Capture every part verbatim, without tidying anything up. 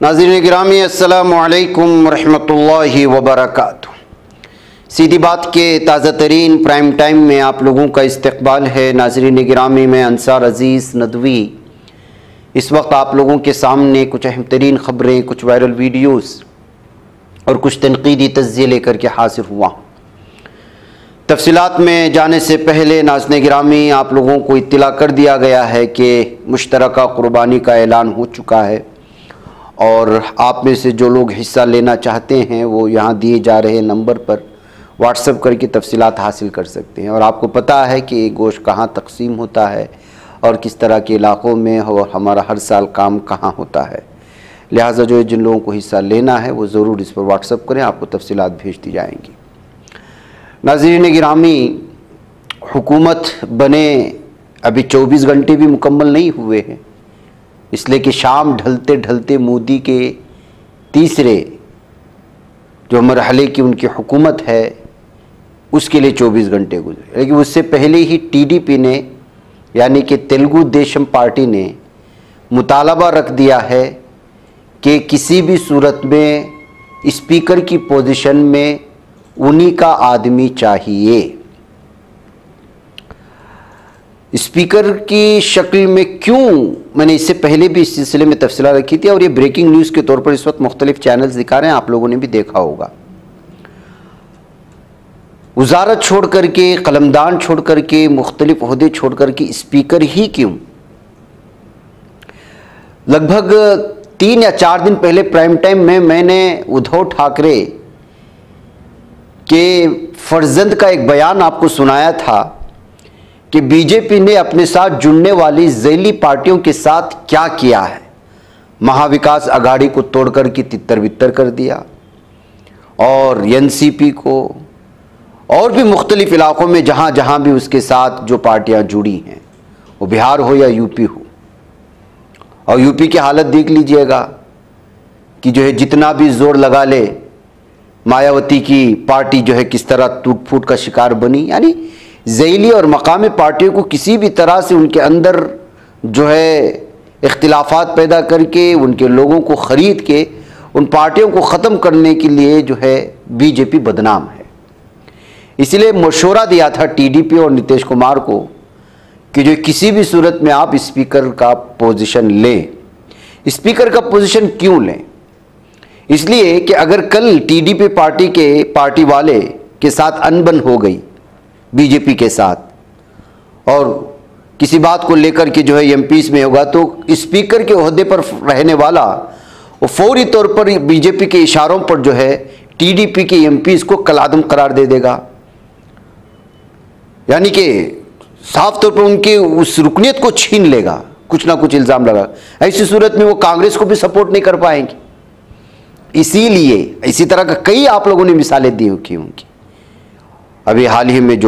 नाज़रीन गिरामी अस्सलामु अलैकुम रहमतुल्लाहि व बरकातुहू। सीधी बात के ताज़ा तरीन प्राइम टाइम में आप लोगों का इस्तकबाल है। नाज़रीन गिरामी में अंसार अज़ीज़ नदवी इस वक्त आप लोगों के सामने कुछ अहम तरीन ख़बरें, कुछ वायरल वीडियोस और कुछ तनकीदी तज़्ज़िये लेकर के हासिल हुआ। तफसीलात में जाने से पहले नाज़रीन गिरामी आप लोगों को इत्तला कर दिया गया है कि मुश्तरका कुर्बानी का ऐलान हो चुका है और आप में से जो लोग हिस्सा लेना चाहते हैं वो यहाँ दिए जा रहे नंबर पर व्हाट्सएप करके तफसीलात हासिल कर सकते हैं। और आपको पता है कि गोश्त कहाँ तकसीम होता है और किस तरह के इलाक़ों में और हमारा हर साल काम कहाँ होता है। लिहाजा जो जिन लोगों को हिस्सा लेना है वो ज़रूर इस पर व्हाट्सएप करें, आपको तफसीलात भेज दी जाएंगी। नाज़रीन गिरामी, हुकूमत बने अभी चौबीस घंटे भी मुकम्मल नहीं हुए हैं, इसलिए कि शाम ढलते ढलते मोदी के तीसरे जो मरहले की उनकी हुकूमत है उसके लिए चौबीस घंटे गुजरे। लेकिन उससे पहले ही टीडीपी ने यानी कि तेलुगु देशम पार्टी ने मुतालबा रख दिया है कि किसी भी सूरत में स्पीकर की पोजीशन में उन्हीं का आदमी चाहिए। स्पीकर की शक्ल में क्यों, मैंने इससे पहले भी इस सिलसिले में तफसीला रखी थी और ये ब्रेकिंग न्यूज़ के तौर पर इस वक्त मुख्तलिफ चैनल्स दिखा रहे हैं, आप लोगों ने भी देखा होगा। वजारत छोड़ करके, कलमदान छोड़ करके, मुख्तलिफ ओहदे छोड़ करके स्पीकर ही क्यों? लगभग तीन या चार दिन पहले प्राइम टाइम में मैंने उद्धव ठाकरे के फर्जंद का एक बयान आपको सुनाया था कि बीजेपी ने अपने साथ जुड़ने वाली ज़ैली पार्टियों के साथ क्या किया है। महाविकास अघाड़ी को तोड़कर के तितर बितर कर दिया और एनसीपी को और भी मुख्तलिफ इलाक़ों में जहाँ जहाँ भी उसके साथ जो पार्टियाँ जुड़ी हैं, वो बिहार हो या यूपी हो। और यूपी की हालत देख लीजिएगा कि जो है जितना भी जोर लगा ले, मायावती की पार्टी जो है किस तरह टूट फूट का शिकार बनी। यानी ज़ैली और मकामी पार्टियों को किसी भी तरह से उनके अंदर जो है इख्तिलाफात पैदा करके, उनके लोगों को ख़रीद के उन पार्टियों को ख़त्म करने के लिए जो है बीजेपी बदनाम है। इसलिए मशवरा दिया था टीडीपी और नीतीश कुमार को कि जो किसी भी सूरत में आप स्पीकर का पोजीशन लें। स्पीकर का पोजीशन क्यों लें? इसलिए कि अगर कल टीडीपी पार्टी के पार्टी वाले के साथ अनबन हो गई बीजेपी के साथ और किसी बात को लेकर के जो है एमपीस में होगा, तो स्पीकर के ओहदे पर रहने वाला वो फौरी तौर पर बीजेपी के इशारों पर जो है टीडीपी के एमपीस को कलादम करार दे देगा। यानी कि साफ तौर पर उनके उस रुकनियत को छीन लेगा, कुछ ना कुछ इल्ज़ाम लगा। ऐसी सूरत में वो कांग्रेस को भी सपोर्ट नहीं कर पाएंगे। इसीलिए इसी तरह का कई आप लोगों ने मिसालें दी की उनकी। अभी हाल ही में जो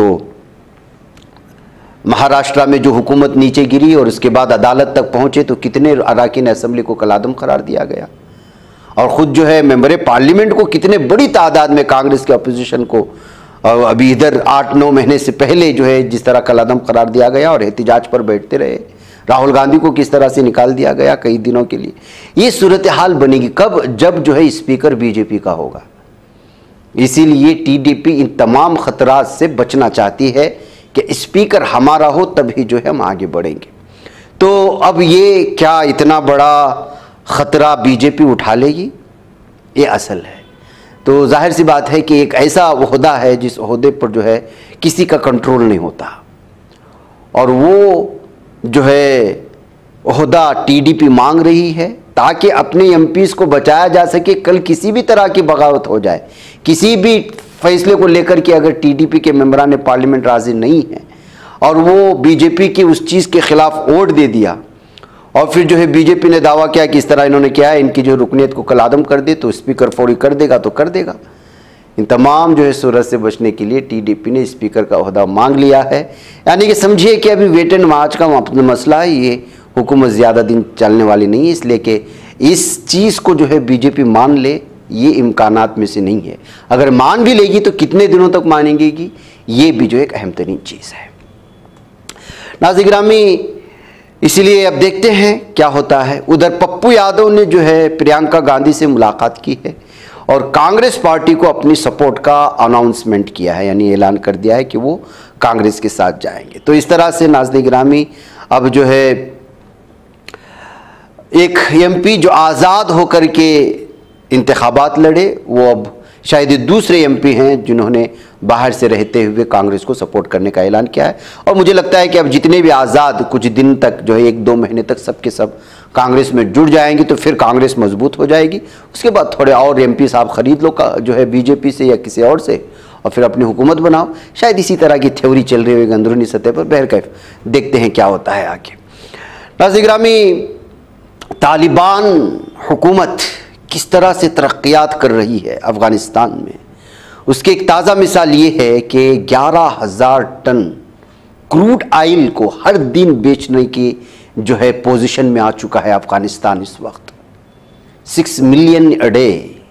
महाराष्ट्र में जो हुकूमत नीचे गिरी और उसके बाद अदालत तक पहुंचे तो कितने अरकान असेंबली को कलादम करार दिया गया और ख़ुद जो है मेंबर पार्लियामेंट को कितने बड़ी तादाद में कांग्रेस के अपोजिशन को अभी इधर आठ नौ महीने से पहले जो है जिस तरह कलादम करार दिया गया और एहतिजाज पर बैठते रहे। राहुल गांधी को किस तरह से निकाल दिया गया कई दिनों के लिए। ये सूरत हाल बनेगी कब? जब जो है स्पीकर बीजेपी का होगा। इसीलिए टीडीपी इन तमाम ख़तरात से बचना चाहती है कि स्पीकर हमारा हो तभी जो है हम आगे बढ़ेंगे। तो अब ये क्या इतना बड़ा ख़तरा बीजेपी उठा लेगी? ये असल है। तो जाहिर सी बात है कि एक ऐसा ओहदा है जिस ओहदे पर जो है किसी का कंट्रोल नहीं होता और वो जो है ओहदा टीडीपी मांग रही है ताकि अपने एमपीस को बचाया जा सके। कल किसी भी तरह की बगावत हो जाए, किसी भी फैसले को लेकर के अगर टीडीपी के मेंबरान पार्लियामेंट राजी नहीं है और वो बीजेपी की उस चीज़ के खिलाफ वोट दे दिया और फिर जो है बीजेपी ने दावा किया कि इस तरह इन्होंने किया है, इनकी जो रुकनीत को कलादम कर दे, तो स्पीकर फौरी कर देगा तो कर देगा। इन तमाम जो है सूरत से बचने के लिए टीडीपी ने स्पीकर का ओहदा मांग लिया है। यानी कि समझिए कि अभी वेट एंड वॉच का मसला है, ये हुकूमत ज़्यादा दिन चलने वाली नहीं है। इसलिए कि इस चीज़ को जो है बीजेपी मान ले, ये इम्कानात में से नहीं है। अगर मान भी लेगी तो कितने दिनों तक मानेंगी, ये भी जो एक अहम तरीन चीज़ है। नाज़रीन गिरामी, इसीलिए अब देखते हैं क्या होता है। उधर पप्पू यादव ने जो है प्रियंका गांधी से मुलाकात की है और कांग्रेस पार्टी को अपनी सपोर्ट का अनाउंसमेंट किया है, यानी ऐलान कर दिया है कि वो कांग्रेस के साथ जाएंगे। तो इस तरह से नाज़रीन गिरामी अब जो है एक एमपी जो आज़ाद होकर के इंतखाबात लड़े, वो अब शायद दूसरे एमपी हैं जिन्होंने बाहर से रहते हुए कांग्रेस को सपोर्ट करने का ऐलान किया है। और मुझे लगता है कि अब जितने भी आज़ाद कुछ दिन तक जो है एक दो महीने तक सबके सब कांग्रेस में जुड़ जाएंगे तो फिर कांग्रेस मजबूत हो जाएगी। उसके बाद थोड़े और एमपी साहब खरीद लो का जो है बीजेपी से या किसी और से, और फिर अपनी हुकूमत बनाओ। शायद इसी तरह की थ्योरी चल रही होगी अंदरूनी सतह पर। बहरकैफ देखते हैं क्या होता है आगे। नाज़रीन गिरामी, तालिबान हुकूमत किस तरह से तरक्कियात कर रही है अफ़गानिस्तान में, उसकी एक ताज़ा मिसाल ये है कि ग्यारह हज़ार टन क्रूड ऑयल को हर दिन बेचने की जो है पोजीशन में आ चुका है अफ़गानिस्तान इस वक्त, सिक्स मिलियन अ डे।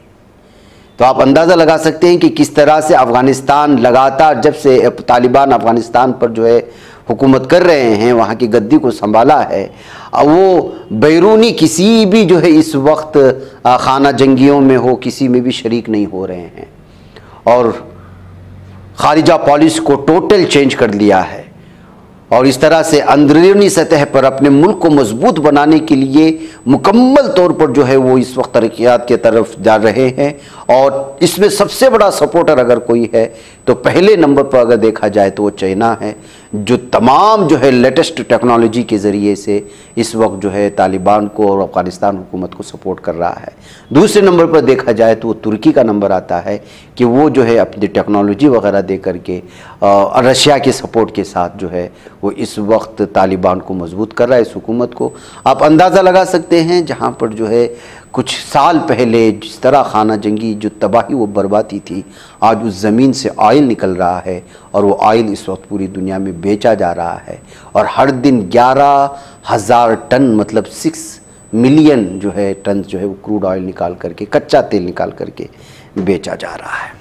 तो आप अंदाज़ा लगा सकते हैं कि किस तरह से अफ़गानिस्तान लगातार जब से तालिबान अफ़गानिस्तान पर जो है हुकूमत कर रहे हैं, वहाँ की गद्दी को संभाला है, वो बैरूनी किसी भी जो है इस वक्त खाना जंगियों में हो किसी में भी शरीक नहीं हो रहे हैं और खारिजा पॉलिसी को टोटल चेंज कर लिया है। और इस तरह से अंदरूनी सतह पर अपने मुल्क को मजबूत बनाने के लिए मुकम्मल तौर पर जो है वो इस वक्त तरक्कियात की तरफ जा रहे हैं। और इसमें सबसे बड़ा सपोर्टर अगर कोई है तो पहले नंबर पर अगर देखा जाए तो वो चाइना है, जो तमाम जो है लेटेस्ट टेक्नोलॉजी के ज़रिए से इस वक्त जो है तालिबान को और अफ़गानिस्तान हुकूमत को सपोर्ट कर रहा है। दूसरे नंबर पर देखा जाए तो वो तुर्की का नंबर आता है कि वो जो है अपनी टेक्नोलॉजी वगैरह दे करके रशिया के सपोर्ट के साथ जो है वो इस वक्त तालिबान को मजबूत कर रहा है, इस हुकूमत को। आप अंदाज़ा लगा सकते हैं जहाँ पर जो है कुछ साल पहले जिस तरह खाना जंगी जो तबाही वो बर्बादी थी, आज उस ज़मीन से ऑयल निकल रहा है और वो ऑयल इस वक्त पूरी दुनिया में बेचा जा रहा है। और हर दिन ग्यारह हज़ार टन मतलब सिक्स मिलियन जो है टन जो है वो क्रूड ऑयल निकाल करके, कच्चा तेल निकाल करके बेचा जा रहा है।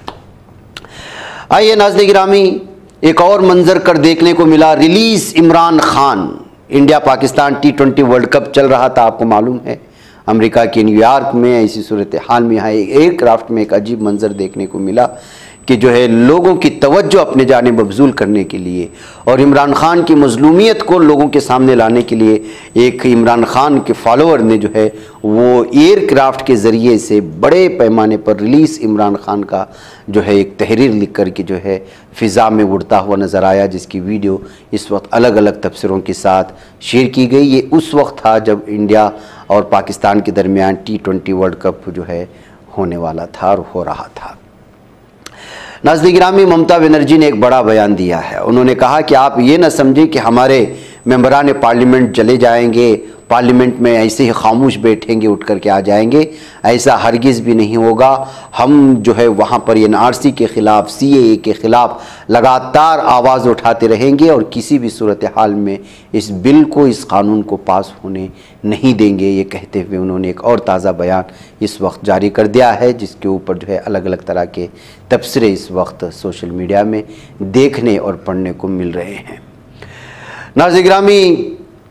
आइए नाज़रीन गिरामी, एक और मंजर कर देखने को मिला। Release Imran Khan. India Pakistan T twenty world cup चल रहा था, आपको मालूम है, अमेरिका के न्यूयॉर्क में। ऐसी सूरत हाल में यहाँ एक एयरक्राफ्ट में एक अजीब मंजर देखने को मिला कि जो है लोगों की तवज्जो अपने जानिब मबजूल करने के लिए और इमरान खान की मजलूमियत को लोगों के सामने लाने के लिए एक इमरान खान के फॉलोअर ने जो है वो एयरक्राफ्ट के ज़रिए से बड़े पैमाने पर रिलीज़ इमरान खान का जो है एक तहरीर लिख कर के जो है फ़िज़ा में उड़ता हुआ नज़र आया, जिसकी वीडियो इस वक्त अलग अलग तबसरों के साथ शेयर की गई। ये उस वक्त था जब इंडिया और पाकिस्तान के दरमियान टी ट्वेंटी वर्ल्ड कप जो है होने वाला था और हो रहा था। नाज़रीन गिरामी, ममता बनर्जी ने एक बड़ा बयान दिया है। उन्होंने कहा कि आप ये न समझें कि हमारे मेंबरान पार्लियामेंट चले जाएंगे, पार्लियामेंट में ऐसे ही खामोश बैठेंगे, उठ कर के आ जाएंगे, ऐसा हरगिज़ भी नहीं होगा। हम जो है वहाँ पर एन आर सी के ख़िलाफ़, सी ए ए के ख़िलाफ़ लगातार आवाज़ उठाते रहेंगे और किसी भी सूरत हाल में इस बिल को, इस कानून को पास होने नहीं देंगे। ये कहते हुए उन्होंने एक और ताज़ा बयान इस वक्त जारी कर दिया है, जिसके ऊपर जो है अलग अलग तरह के तबसरे इस वक्त सोशल मीडिया में देखने और पढ़ने को मिल रहे हैं। नाज़रीन गिरामी,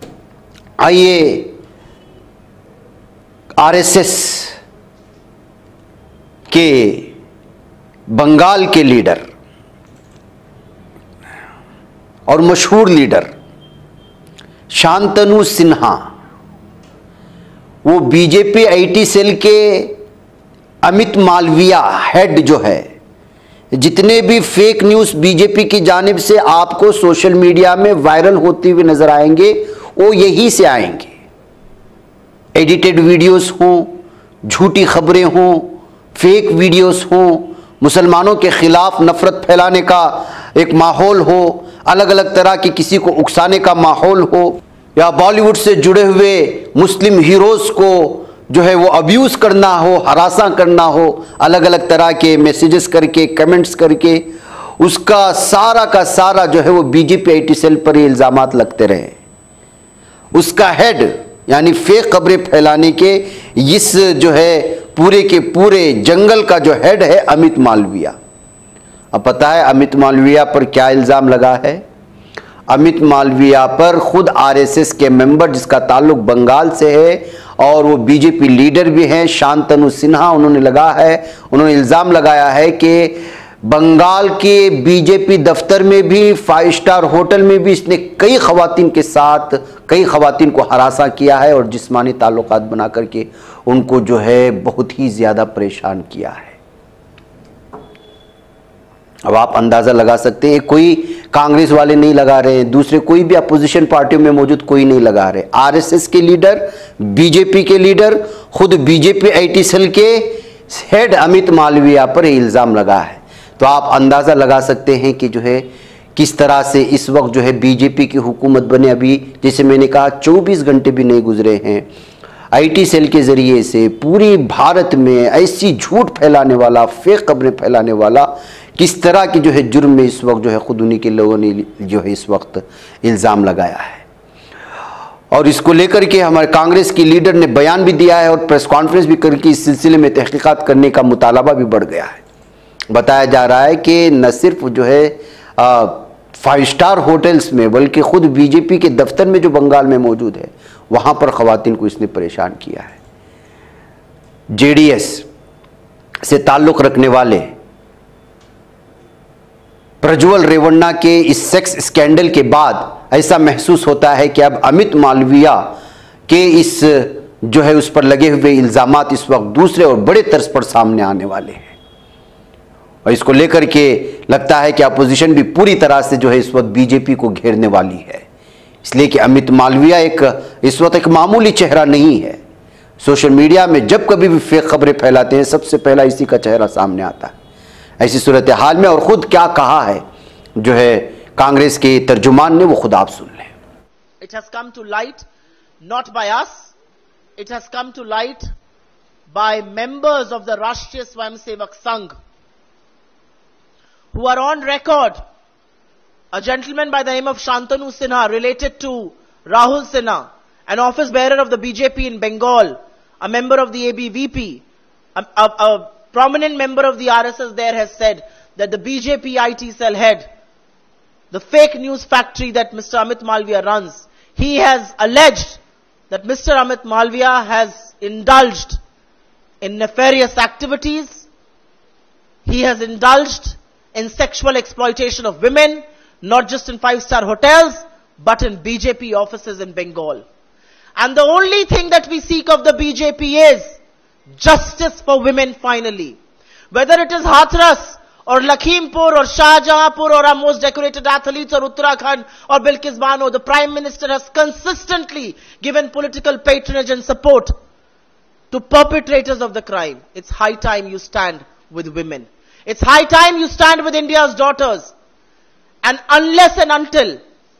आइए आर एस एस के बंगाल के लीडर और मशहूर लीडर शांतनु सिन्हा, वो बीजेपी आई टी सेल के अमित मालविया हेड जो है, जितने भी फेक न्यूज़ बीजेपी की जानिब से आपको सोशल मीडिया में वायरल होते हुए नजर आएंगे, वो यहीं से आएंगे। एडिटेड वीडियोस हों, झूठी खबरें हों, फेक वीडियोस हों, मुसलमानों के ख़िलाफ़ नफ़रत फैलाने का एक माहौल हो, अलग अलग तरह की किसी को उकसाने का माहौल हो, या बॉलीवुड से जुड़े हुए मुस्लिम हीरोज़ को जो है वो अब्यूज़ करना हो, हरासा करना हो, अलग अलग तरह के मैसेजेस करके, कमेंट्स करके, उसका सारा का सारा जो है वो बीजेपी आई टी सेल पर इल्ज़ामात लगते रहे। उसका हेड यानी फेक खबरें फैलाने के इस जो है पूरे के पूरे जंगल का जो हेड है अमित मालविया। अब पता है अमित मालविया पर क्या इल्ज़ाम लगा है? अमित मालविया पर खुद आरएसएस के मेंबर जिसका ताल्लुक बंगाल से है और वो बीजेपी लीडर भी हैं, शांतनु सिन्हा, उन्होंने लगा है उन्होंने इल्ज़ाम लगाया है कि बंगाल के बीजेपी दफ्तर में भी, फाइव स्टार होटल में भी इसने कई खवातीन के साथ कई खवातीन को हरासा किया है और जिस्मानी ताल्लुकात बना करके उनको जो है बहुत ही ज़्यादा परेशान किया है। अब आप अंदाज़ा लगा सकते हैं, कोई कांग्रेस वाले नहीं लगा रहे हैं, दूसरे कोई भी अपोजिशन पार्टियों में मौजूद कोई नहीं लगा रहे। आरएसएस के लीडर, बीजेपी के लीडर, खुद बीजेपी आईटी सेल के हेड अमित मालविया पर इल्ज़ाम लगा है। तो आप अंदाज़ा लगा सकते हैं कि जो है किस तरह से इस वक्त जो है बीजेपी की हुकूमत बने। अभी जैसे मैंने कहा चौबीस घंटे भी नहीं गुजरे हैं, आईटी सेल के ज़रिए से पूरी भारत में ऐसी झूठ फैलाने वाला, फेक खबरें फैलाने वाला किस तरह की जो है जुर्म में इस वक्त जो है खुद उन्हीं के लोगों ने जो है इस वक्त इल्ज़ाम लगाया है। और इसको लेकर के हमारे कांग्रेस की लीडर ने बयान भी दिया है और प्रेस कॉन्फ्रेंस भी करके इस सिलसिले में तहकीकात करने का मुतालबा भी बढ़ गया है। बताया जा रहा है कि न सिर्फ जो है आ, फाइव स्टार होटल्स में बल्कि खुद बीजेपी के दफ्तर में जो बंगाल में मौजूद है वहां पर खवातीन को इसने परेशान किया है। जेडीएस से ताल्लुक रखने वाले प्रज्वल रेवन्ना के इस सेक्स स्कैंडल के बाद ऐसा महसूस होता है कि अब अमित मालविया के इस जो है उस पर लगे हुए इल्जामात इस वक्त दूसरे और बड़े तर्ज पर सामने आने वाले हैं और इसको लेकर के लगता है कि अपोजिशन भी पूरी तरह से जो है इस वक्त बीजेपी को घेरने वाली है। इसलिए कि अमित मालविया एक इस वक्त एक मामूली चेहरा नहीं है। सोशल मीडिया में जब कभी भी फेक खबरें फैलाते हैं सबसे पहला इसी का चेहरा सामने आता है। ऐसी सूरत हाल में और खुद क्या कहा है जो है कांग्रेस के तर्जुमान ने, वो खुद आप सुन लें। It has come to light not by us, it has come to light by members of the Rashtriya Swayamsevak Sangh who are on record. A gentleman by the name of Shantanu Sinha, related to Rahul Sinha, an office bearer of the B J P in Bengal, a member of the A B V P, a, a, a prominent member of the R S S there, has said that the B J P I T cell head, the fake news factory that Mister Amit Malviya runs, he has alleged that Mister Amit Malviya has indulged in nefarious activities. He has indulged in sexual exploitation of women, not just in five-star hotels, but in B J P offices in Bengal. And the only thing that we seek of the B J P is justice for women finally. Whether it is Hathras or Lakhimpur or Shahjahanpur or our most decorated athletes or Uttarakhand or Bilkis Bano, the Prime Minister has consistently given political patronage and support to perpetrators of the crime. It's high time you stand with women. It's high time you stand with India's daughters. And unless and until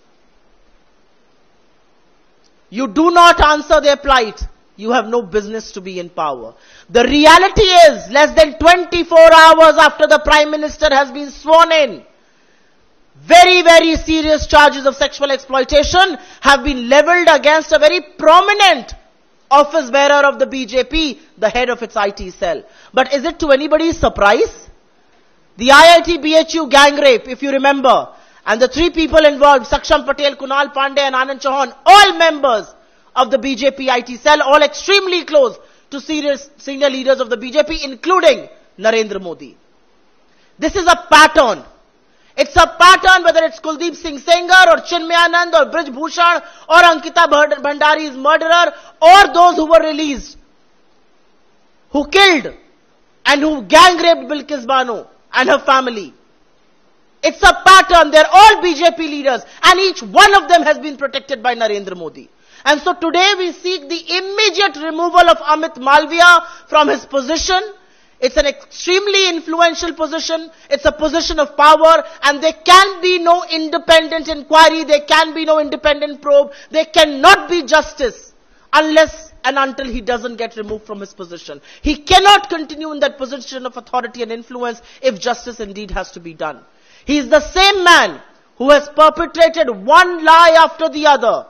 you do not answer their plight, you have no business to be in power. The reality is, less than twenty-four hours after the Prime Minister has been sworn in, very, very serious charges of sexual exploitation have been leveled against a very prominent office bearer of the B J P, the head of its I T cell. But is it to anybody's surprise? The I I T B H U gang rape, if you remember, and the three people involved, Saksham Patel, Kunal Pandey and Anand Chauhan, all members of the B J P I T cell, all extremely close to serious senior leaders of the B J P, including Narendra Modi. This is a pattern. It's a pattern, whether it's Kuldeep Singh Sengar or Chinmayanand or Brij Bhushan or Ankita Bhandari's murderer or those who were released, who killed and who gang raped Bilkis Bano and her family. It's a pattern. They're all B J P leaders and each one of them has been protected by Narendra Modi. And so today we seek the immediate removal of Amit Malviya from his position. It's an extremely influential position. It's a position of power, and there can be no independent inquiry. There can be no independent probe. There cannot be justice unless and until he doesn't get removed from his position. He cannot continue in that position of authority and influence if justice indeed has to be done. He is the same man who has perpetrated one lie after the other.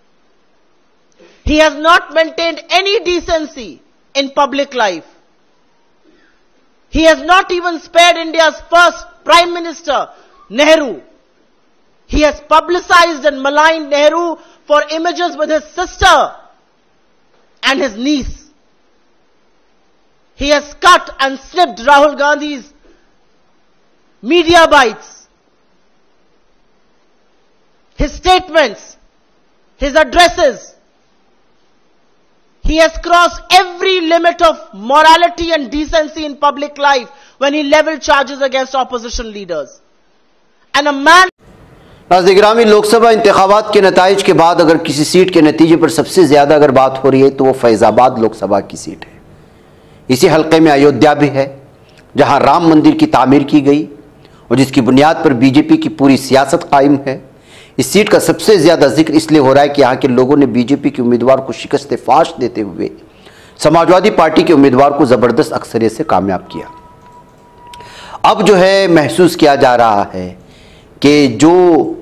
He has not maintained any decency in public life. He has not even spared India's first Prime Minister, Nehru. He has publicized and maligned Nehru for images with his sister and his niece. He has cut and snipped Rahul Gandhi's media bites, his statements, his addresses. He has crossed every limit of morality and decency in public life when he leveled charges against opposition leaders. And a man... नाज़रीन गिरामी, लोकसभा इंतखाबात के नताइज के बाद अगर किसी seat के नतीजे पर सबसे ज़्यादा अगर बात हो रही है तो वो फैज़ाबाद लोकसभा की सीट है। इसी हल्के में अयोध्या भी है, जहां राम मंदिर की तामीर की गई और जिसकी बुनियाद पर बीजेपी की पूरी सियासत कायम है। इस सीट का सबसे ज़्यादा जिक्र इसलिए हो रहा है कि यहाँ के लोगों ने बीजेपी के उम्मीदवार को शिकस्त फाश देते हुए समाजवादी पार्टी के उम्मीदवार को ज़बरदस्त अक्सरियत से कामयाब किया। अब जो है महसूस किया जा रहा है कि जो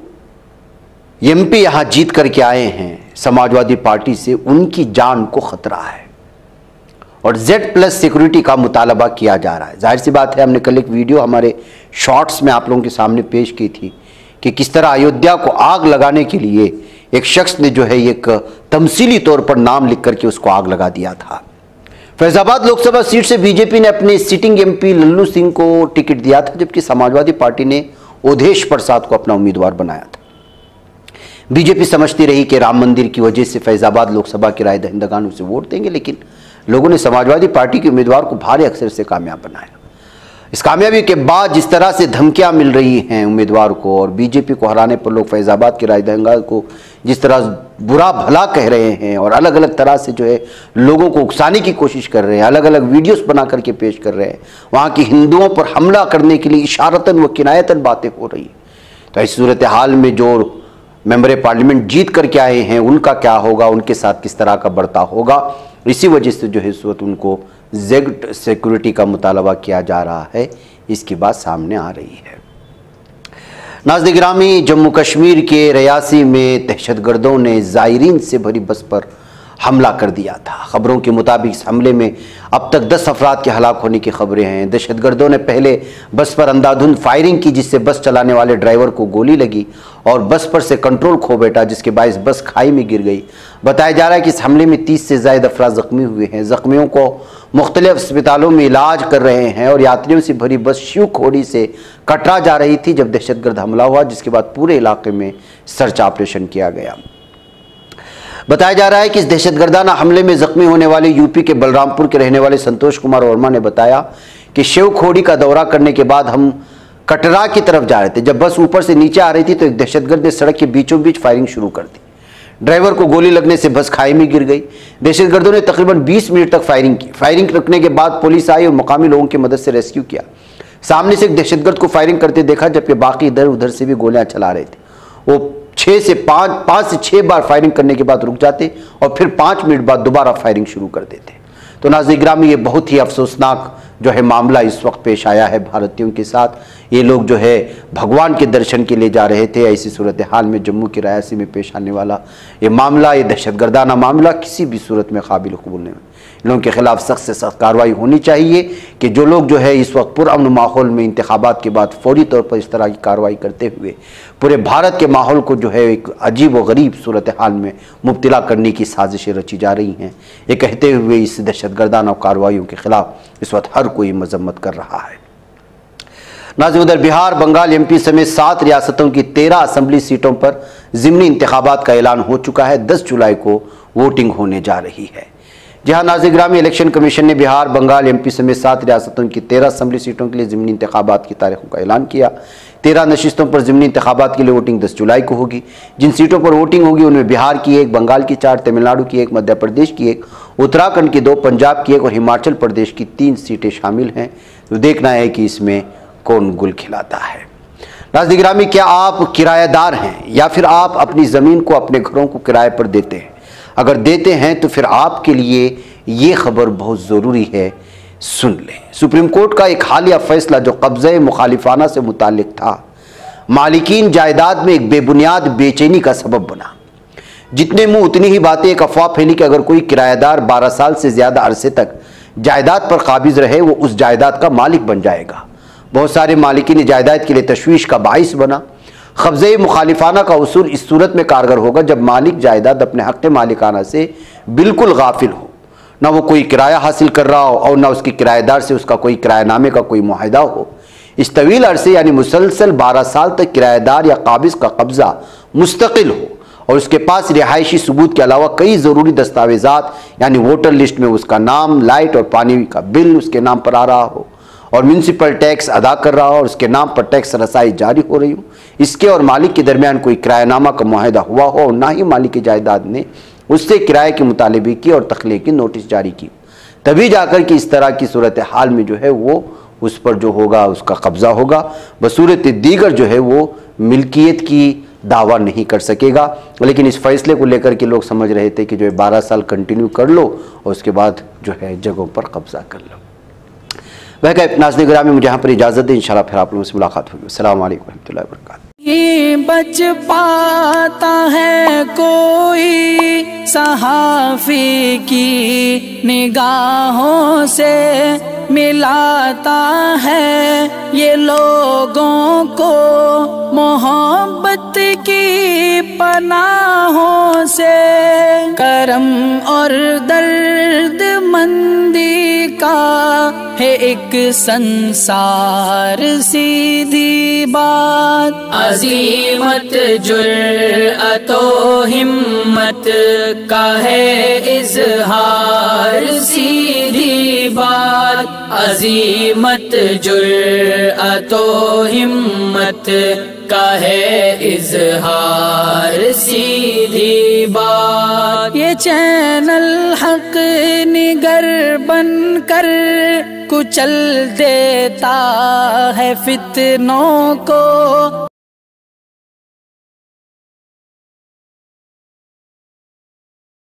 एमपी यहाँ जीत करके आए हैं समाजवादी पार्टी से, उनकी जान को खतरा है और जेड प्लस सिक्योरिटी का मुतालबा किया जा रहा है। जाहिर सी बात है, हमने कल एक वीडियो हमारे शॉर्ट्स में आप लोगों के सामने पेश की थी कि किस तरह अयोध्या को आग लगाने के लिए एक शख्स ने जो है एक तमसीली तौर पर नाम लिख करके उसको आग लगा दिया था। फैजाबाद लोकसभा सीट से बीजेपी ने अपने सिटिंग एमपी लल्लू सिंह को टिकट दिया था, जबकि समाजवादी पार्टी ने ओधेश प्रसाद को अपना उम्मीदवार बनाया था। बीजेपी समझती रही कि राम मंदिर की वजह से फैजाबाद लोकसभा के राय दहिंदगान उसे वोट देंगे, लेकिन लोगों ने समाजवादी पार्टी के उम्मीदवार को भारी अक्सर से कामयाब बनाया। इस कामयाबी के बाद जिस तरह से धमकियां मिल रही हैं उम्मीदवार को और बीजेपी को हराने पर लोग फैजाबाद के राय दहिंदगान को जिस तरह बुरा भला कह रहे हैं और अलग अलग तरह से जो है लोगों को उकसाने की कोशिश कर रहे हैं, अलग अलग वीडियोस बना करके पेश कर रहे हैं, वहाँ की हिंदुओं पर हमला करने के लिए इशारतन व किनायतन बातें हो रही। तो इस सूरत हाल में जो मेंबर पार्लियामेंट जीत करके आए हैं उनका क्या होगा, उनके साथ किस तरह का बर्ताव होगा, इसी वजह से जो है इस वक्त उनको जेड सिक्योरिटी का मुतालबा किया जा रहा है, इसकी बात सामने आ रही है। नाज़रीन गिरामी, जम्मू कश्मीर के रियासी में दहशतगर्दों ने ज़ायरीन से भरी बस पर हमला कर दिया था। खबरों के मुताबिक इस हमले में अब तक दस अफराद के हलाक होने की खबरें हैं। दहशतगर्दों ने पहले बस पर अंधाधुंध फायरिंग की, जिससे बस चलाने वाले ड्राइवर को गोली लगी और बस पर से कंट्रोल खो बैठा, जिसके बायस बस खाई में गिर गई। बताया जा रहा है कि इस हमले में तीस से ज़ायद अफराद जख्मी हुए हैं। जख्मियों को मुख्तलिफ अस्पतालों में इलाज कर रहे हैं और यात्रियों से भरी बस शिवखोड़ी से कटरा जा रही थी जब दहशतगर्द हमला हुआ, जिसके बाद पूरे इलाके में सर्च ऑपरेशन किया गया। बताया जा रहा है कि इस दहशतगर्दाना हमले में जख्मी होने वाले यूपी के बलरामपुर के रहने वाले संतोष कुमार वर्मा ने बताया कि शिवखोड़ी का दौरा करने के बाद हम कटरा की तरफ जा रहे थे। जब बस ऊपर से नीचे आ रही थी तो एक दहशतगर्द ने सड़क के बीचों बीच फायरिंग शुरू कर दी। ड्राइवर को गोली लगने से बस खाई में गिर गई। दहशतगर्दों ने तकरीबन बीस मिनट तक फायरिंग की। फायरिंग रखने के बाद पुलिस आई और मकामी लोगों की मदद से रेस्क्यू किया। सामने से एक दहशतगर्द को फायरिंग करते देखा, जबकि बाकी इधर उधर से भी गोलियां चला रहे थे। वो छः से पाँच पाँच से छः बार फायरिंग करने के बाद रुक जाते और फिर पाँच मिनट बाद दोबारा फायरिंग शुरू कर देते। तो नाज़रीन गिरामी, ये बहुत ही अफसोसनाक जो है मामला इस वक्त पेश आया है भारतीयों के साथ। ये लोग जो है भगवान के दर्शन के लिए जा रहे थे। ऐसी सूरत हाल में जम्मू की रियासी में पेश आने वाला ये मामला, ये दहशतगर्दाना मामला किसी भी सूरत में काबिल कबूल नहीं। इन लोगों के खिलाफ सख्त से सख्त कार्रवाई होनी चाहिए कि जो लोग जो है इस वक्त पुरअमन माहौल में इंतखाबात के बाद फौरी तौर पर इस तरह की कार्रवाई करते हुए पूरे भारत के माहौल को जो है एक अजीब व गरीब सूरत हाल में मुब्तला करने की साजिशें रची जा रही हैं। ये कहते हुए इस दहशतगर्दाना कार्रवाइयों के खिलाफ इस वक्त हर कोई मजम्मत कर रहा है। नाज़रीन, उधर बिहार, बंगाल, एमपी समेत सात रियासतों की तेरह असम्बली सीटों पर ज़िमनी इंतखाबात का ऐलान हो चुका है। दस जुलाई को वोटिंग होने जा रही है। जहां नाज़रीन गिरामी, इलेक्शन कमीशन ने बिहार, बंगाल, एमपी समेत सात रियासतों की तेरह असम्बली सीटों के लिए ज़िमनी इंतखाबात की तारीखों का ऐलान किया। तेरह नशिस्तों पर ज़िमनी इंतखाबात के लिए वोटिंग दस जुलाई को होगी। जिन सीटों पर वोटिंग होगी उनमें बिहार की एक, बंगाल की चार, तमिलनाडु की एक, मध्य प्रदेश की एक, उत्तराखंड की दो, पंजाब की एक और हिमाचल प्रदेश की तीन सीटें शामिल हैं। तो देखना है कि इसमें कौन गुल खिलाता है। नाज़रीन गिरामी, क्या आप किराएदार हैं या फिर आप अपनी ज़मीन को, अपने घरों को किराए पर देते हैं? अगर देते हैं तो फिर आपके लिए ये खबर बहुत ज़रूरी है, सुन लें। सुप्रीम कोर्ट का एक हालिया फैसला जो कब्ज़े मुखालिफाना से मुताल्लिक था, मालिकीन जायदाद में एक बेबुनियाद बेचैनी का सबब बना। जितने मुंह उतनी ही बातें, एक अफवाह फैली कि अगर कोई किराएदार बारह साल से ज़्यादा अरसे तक जायदाद पर काबिज रहे वो उस जायदाद का मालिक बन जाएगा। बहुत सारे मालिकीन जायदाद के लिए तशवीश का बाइस बना। कब्ज़े मुखालिफाना का उसूल इस सूरत में कारगर होगा जब मालिक जायदाद अपने हक़ मालिकाना से बिल्कुल गाफिल हो, ना वो कोई किराया हासिल कर रहा हो और ना उसकी किराएदार से उसका कोई किरायानामे का कोई मुआहदा हो। इस तवील अरसे यानी मुसलसल बारह साल तक किराएदार या काबिज का कब्ज़ा मुस्तकिल हो और उसके पास रिहायशी सबूत के अलावा कई ज़रूरी दस्तावेज़ात यानी वोटर लिस्ट में उसका नाम, लाइट और पानी का बिल उसके नाम पर आ रहा हो और म्यूनसिपल टैक्स अदा कर रहा हो और उसके नाम पर टैक्स रसाई जारी हो रही हो। इसके और मालिक के दरमियान कोई किरायानामा का मुआहदा हुआ हो और ना ही मालिक की जायदाद ने उससे किराए के मुतालबे की और तखलीक की नोटिस जारी की, तभी जाकर कि इस तरह की सूरत हाल में जो है वो उस पर जो होगा उसका कब्ज़ा होगा। बसूरत दीगर जो है वो मिल्कियत की दावा नहीं कर सकेगा। लेकिन इस फैसले को लेकर के लोग समझ रहे थे कि जो है बारह साल कंटिन्यू कर लो और उसके बाद जो है जगहों पर कब्ज़ा कर लो। वह क्या नाज़रीन गिरामी, मुझे यहाँ पर इजाज़त दें, इंशाल्लाह फिर आप लोगों से मुलाकात होगी। अस्सलामु अलैकुम रहमतुल्लाहि व बरकातहू। ये बच पाता है कोई सहाफ़ी की निगाहों से, मिलाता है ये लोगों को मोहब्बत की पनाहों से। करम और दर्द मंदी का है एक संसार सीधी बात, अज़ीमत जुर्अतो हिम्मत का है इज़हार सीधी बात, अज़ीमत जुर्अतो हिम्मत का है इज़हार सीधी बात। ये चैनल हक निगर बन कर कुचल देता है फितनों को,